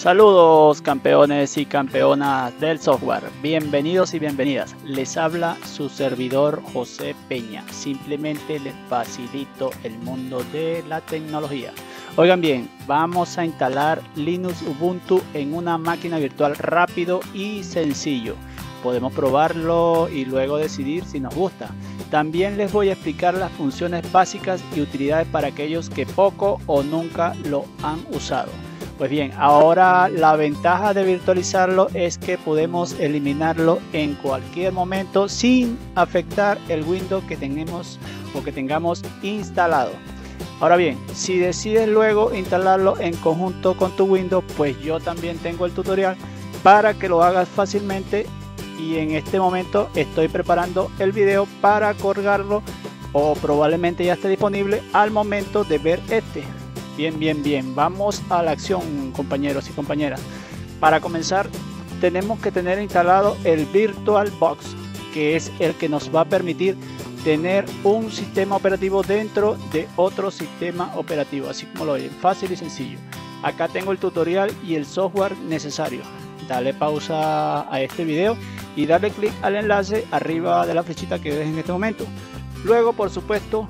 Saludos campeones y campeonas del software, bienvenidos y bienvenidas. Les habla su servidor José Peña. Simplemente les facilito el mundo de la tecnología. Oigan bien, vamos a instalar Linux Ubuntu en una máquina virtual rápido y sencillo. Podemos probarlo y luego decidir si nos gusta. También les voy a explicar las funciones básicas y utilidades para aquellos que poco o nunca lo han usado. Pues bien, ahora la ventaja de virtualizarlo es que podemos eliminarlo en cualquier momento sin afectar el Windows que tenemos o que tengamos instalado. Ahora bien, si decides luego instalarlo en conjunto con tu Windows, pues yo también tengo el tutorial para que lo hagas fácilmente. Y en este momento estoy preparando el video para colgarlo, o probablemente ya esté disponible al momento de ver este. Bien, vamos a la acción, compañeros y compañeras. Para comenzar tenemos que tener instalado el VirtualBox, que es el que nos va a permitir tener un sistema operativo dentro de otro sistema operativo, así como lo oyen, fácil y sencillo. Acá tengo el tutorial y el software necesario. Dale pausa a este video y dale clic al enlace arriba de la flechita que ves en este momento. Luego, por supuesto,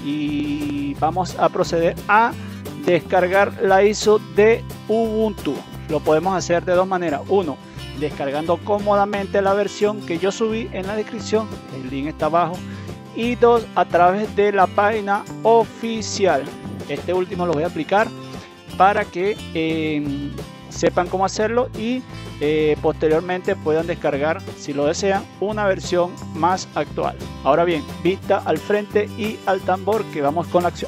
y vamos a proceder a descargar la ISO de Ubuntu. Lo podemos hacer de dos maneras. Uno, descargando cómodamente la versión que yo subí en la descripción, el link está abajo. Y dos, a través de la página oficial. Este último lo voy a aplicar para que sepan cómo hacerlo y posteriormente puedan descargar, si lo desean, una versión más actual. Ahora bien, vista al frente y al tambor, que vamos con la acción.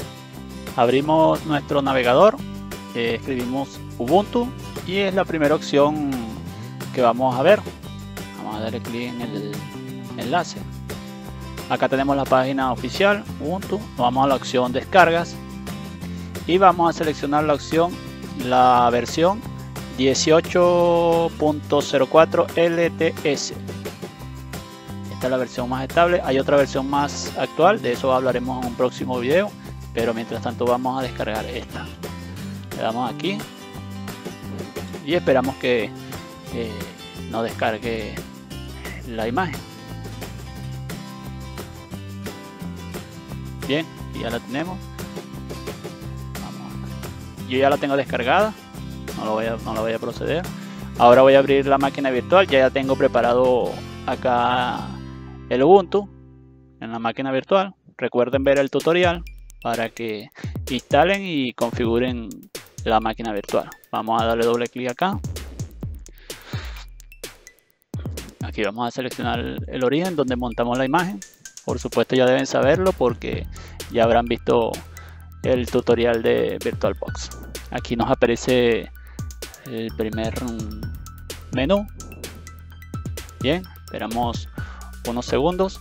Abrimos nuestro navegador, escribimos Ubuntu y es la primera opción que vamos a ver. Vamos a darle clic en el enlace. Acá tenemos la página oficial Ubuntu. Nos vamos a la opción descargas y vamos a seleccionar la opción, la versión 18.04 LTS. Esta es la versión más estable. Hay otra versión más actual, de eso hablaremos en un próximo video, pero mientras tanto vamos a descargar esta. Le damos aquí y esperamos que nos descargue la imagen. Bien, y ya la tenemos. Yo ya la tengo descargada, no lo voy a proceder. Ahora voy a abrir la máquina virtual. Ya tengo preparado acá el Ubuntu en la máquina virtual. Recuerden ver el tutorial para que instalen y configuren la máquina virtual. Vamos a darle doble clic acá. Aquí vamos a seleccionar el origen donde montamos la imagen. Por supuesto ya deben saberlo porque ya habrán visto el tutorial de VirtualBox. Aquí nos aparece el primer menú. Bien, esperamos unos segundos.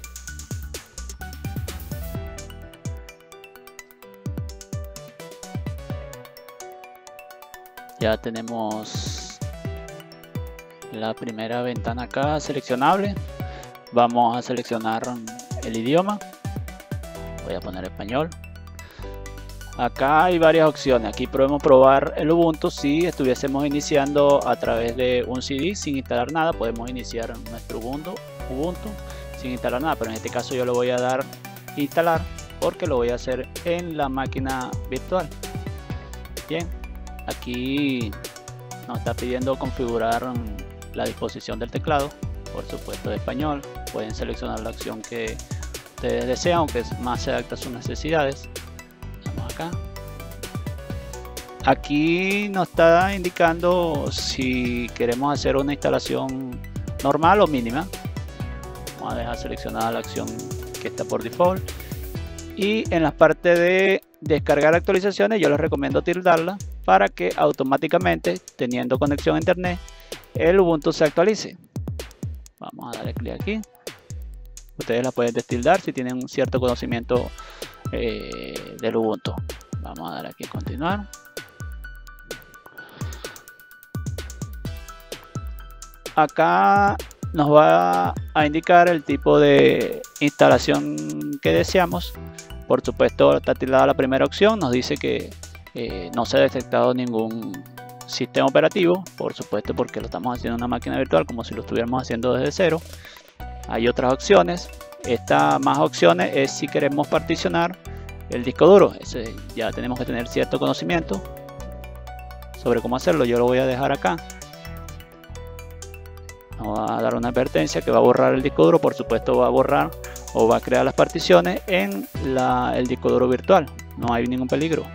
Ya tenemos la primera ventana acá seleccionable. Vamos a seleccionar el idioma. Voy a poner español. Acá hay varias opciones. Aquí podemos probar el Ubuntu si estuviésemos iniciando a través de un CD sin instalar nada. Podemos iniciar nuestro Ubuntu sin instalar nada, pero en este caso yo lo voy a dar instalar porque lo voy a hacer en la máquina virtual. Bien, aquí nos está pidiendo configurar la disposición del teclado, por supuesto de español. Pueden seleccionar la opción que ustedes desean, aunque más se adapta a sus necesidades. Acá. Aquí nos está indicando si queremos hacer una instalación normal o mínima. Vamos a dejar seleccionada la opción que está por default. Y en la parte de descargar actualizaciones yo les recomiendo tildarla para que automáticamente, teniendo conexión a internet, el Ubuntu se actualice. Vamos a darle clic aquí. Ustedes la pueden destildar si tienen un cierto conocimiento del Ubuntu. Vamos a dar aquí continuar. Acá nos va a indicar el tipo de instalación que deseamos. Por supuesto está tildada la primera opción. Nos dice que no se ha detectado ningún sistema operativo, por supuesto, porque lo estamos haciendo en una máquina virtual como si lo estuviéramos haciendo desde cero. Hay otras opciones. Estas más opciones es si queremos particionar el disco duro. Ya tenemos que tener cierto conocimiento sobre cómo hacerlo. Yo lo voy a dejar acá. Nos va a dar una advertencia que va a borrar el disco duro. Por supuesto va a borrar o va a crear las particiones en el disco duro virtual. No hay ningún peligro.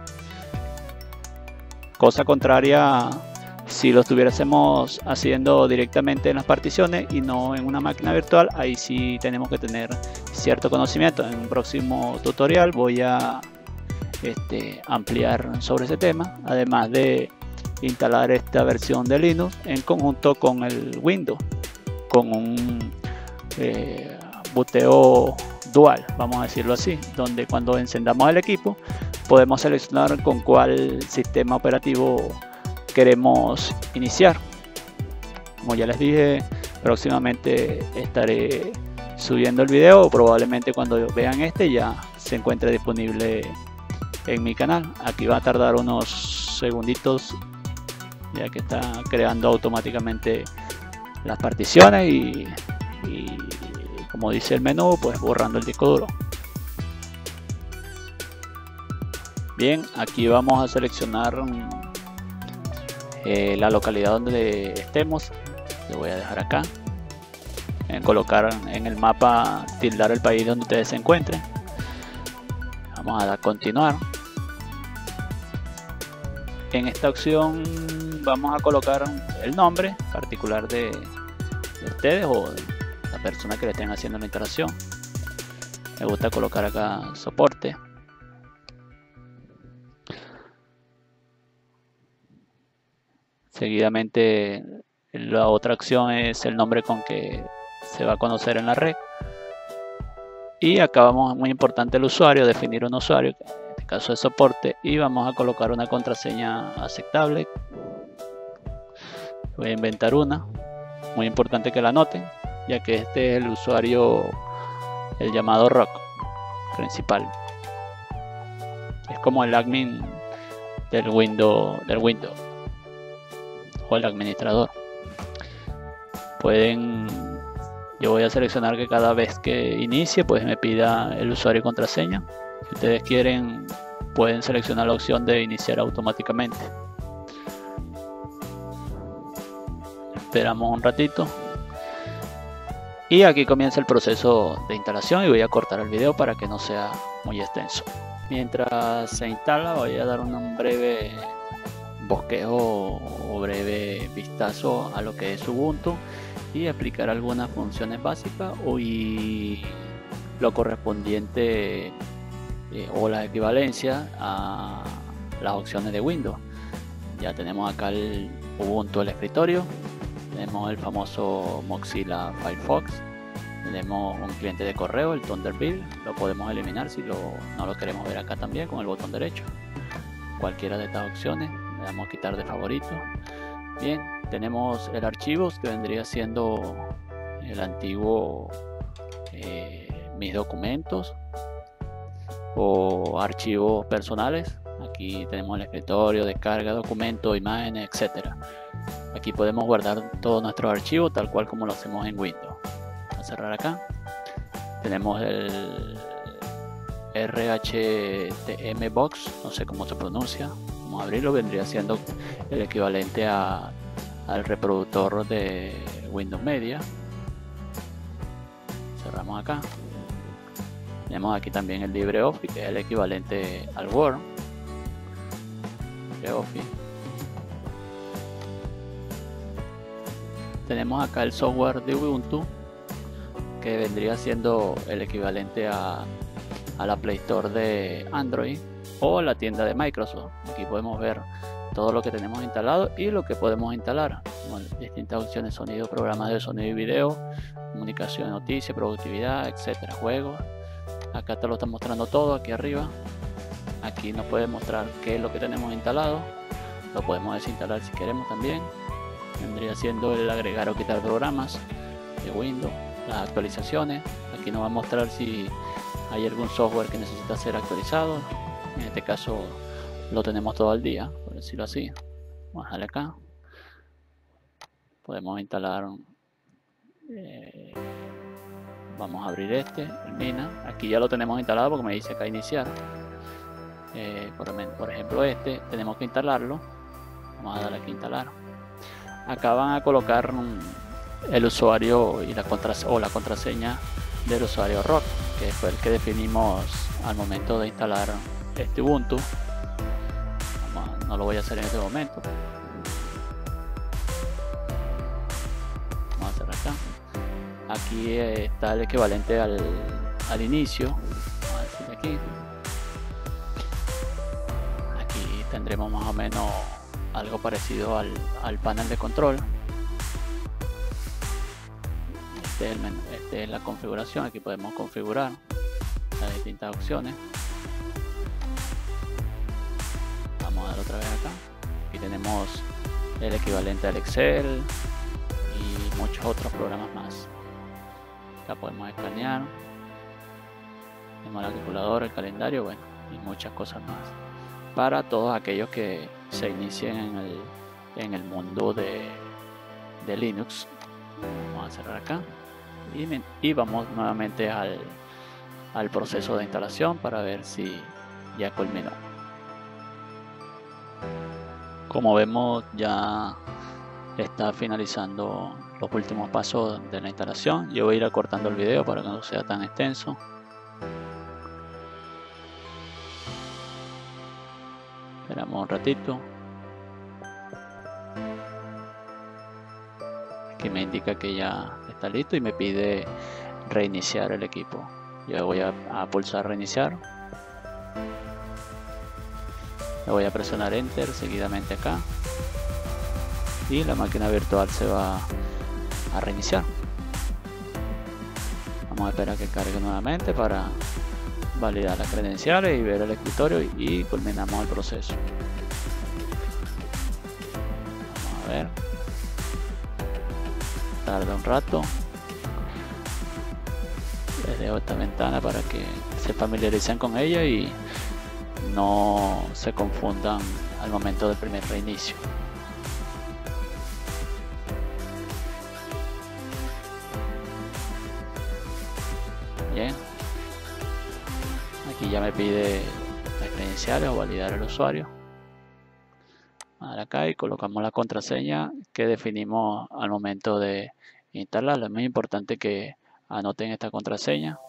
Cosa contraria si lo estuviésemos haciendo directamente en las particiones y no en una máquina virtual. Ahí sí tenemos que tener cierto conocimiento. En un próximo tutorial voy a ampliar sobre ese tema, además de instalar esta versión de Linux en conjunto con el Windows, con un boteo dual, vamos a decirlo así, donde cuando encendamos el equipo podemos seleccionar con cuál sistema operativo queremos iniciar. Como ya les dije, próximamente estaré subiendo el video, o probablemente cuando vean ya se encuentre disponible en mi canal. Aquí va a tardar unos segunditos, ya que está creando automáticamente las particiones y como dice el menú, pues borrando el disco duro. Bien, aquí vamos a seleccionar la localidad donde estemos. Lo voy a dejar acá, colocar en el mapa, tildar el país donde ustedes se encuentren. Vamos a dar continuar. En esta opción vamos a colocar el nombre particular de ustedes o de la persona que le estén haciendo la instalación. Me gusta colocar acá soporte. Seguidamente la otra opción es el nombre con que se va a conocer en la red. Y acá vamos, muy importante, el usuario, definir un usuario, en este caso es soporte, y vamos a colocar una contraseña aceptable. Voy a inventar una, muy importante que la anoten, ya que este es el usuario, el llamado rock principal. Es como el admin del Windows o el administrador. Yo voy a seleccionar que cada vez que inicie pues me pida el usuario y contraseña. Si ustedes quieren pueden seleccionar la opción de iniciar automáticamente. Esperamos un ratito y aquí comienza el proceso de instalación, y voy a cortar el video para que no sea muy extenso. Mientras se instala voy a dar un breve bosquejo o breve vistazo a lo que es Ubuntu y aplicar algunas funciones básicas y lo correspondiente o la equivalencia a las opciones de Windows. Ya tenemos acá el Ubuntu, el escritorio, tenemos el famoso Mozilla Firefox, tenemos un cliente de correo, el Thunderbird, lo podemos eliminar si no lo queremos ver acá también con el botón derecho. Cualquiera de estas opciones, le damos a quitar de favorito. Bien, tenemos el archivos, que vendría siendo el antiguo mis documentos o archivos personales. Aquí tenemos el escritorio, descarga, documentos, imágenes, etcétera. Aquí podemos guardar todos nuestros archivos tal cual como lo hacemos en Windows. Vamos a cerrar acá. Tenemos el RHTM Box, no sé cómo se pronuncia. Vamos a abrirlo, vendría siendo el equivalente al reproductor de Windows Media. Cerramos acá. Tenemos aquí también el LibreOffice, que es el equivalente al Word. LibreOffice. Tenemos acá el software de Ubuntu, que vendría siendo el equivalente a la Play Store de Android o la tienda de Microsoft. Aquí podemos ver todo lo que tenemos instalado y lo que podemos instalar. Bueno, distintas opciones: sonido, programas de sonido y video, comunicación, noticias, productividad, etcétera, juegos. Acá te lo está mostrando todo aquí arriba. Aquí nos puede mostrar qué es lo que tenemos instalado. Lo podemos desinstalar si queremos también. Vendría siendo el agregar o quitar programas de Windows, las actualizaciones. Aquí nos va a mostrar si hay algún software que necesita ser actualizado. En este caso lo tenemos todo al día, por decirlo así. Vamos a darle acá. Podemos instalar, vamos a abrir el Mina. Aquí ya lo tenemos instalado porque me dice acá iniciar. Por ejemplo, tenemos que instalarlo. Vamos a darle aquí instalar. Acá van a colocar el usuario y la contraseña del usuario root, que fue el que definimos al momento de instalar este Ubuntu. No lo voy a hacer en este momento. Vamos a hacer acá. Aquí está el equivalente al inicio. Vamos a decir aquí. Aquí tendremos más o menos algo parecido al panel de control. Esta es la configuración. Aquí podemos configurar las distintas opciones. Vamos a dar otra vez acá. Aquí tenemos el equivalente al Excel y muchos otros programas más. Acá podemos escanear. Tenemos la calculadora, el calendario, bueno, y muchas cosas más. Para todos aquellos que se inicien en el mundo de Linux. Vamos a cerrar acá. Y vamos nuevamente al proceso de instalación para ver si ya culminó. Como vemos, ya está finalizando los últimos pasos de la instalación. Yo voy a ir acortando el video para que no sea tan extenso. Esperamos un ratito. Aquí me indica que ya está listo y me pide reiniciar el equipo. Yo voy a pulsar reiniciar. Le voy a presionar enter seguidamente acá y la máquina virtual se va a reiniciar. Vamos a esperar a que cargue nuevamente para validar las credenciales y ver el escritorio y culminamos el proceso. Vamos a ver. Tarda un rato. Les dejo esta ventana para que se familiaricen con ella y no se confundan al momento del primer reinicio. Bien, aquí ya me pide las credenciales o validar el usuario. Vamos a dar acá y colocamos la contraseña que definimos al momento de instalarla. Es muy importante que anoten esta contraseña.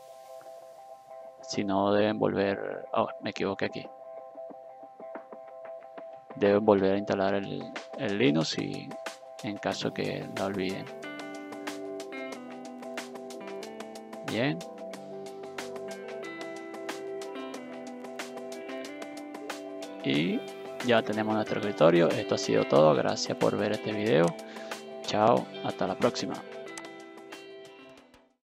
Si no, deben volver... Oh, me equivoqué aquí. Deben volver a instalar el Linux y en caso que la olviden. Bien. Y ya tenemos nuestro escritorio. Esto ha sido todo. Gracias por ver este video. Chao. Hasta la próxima.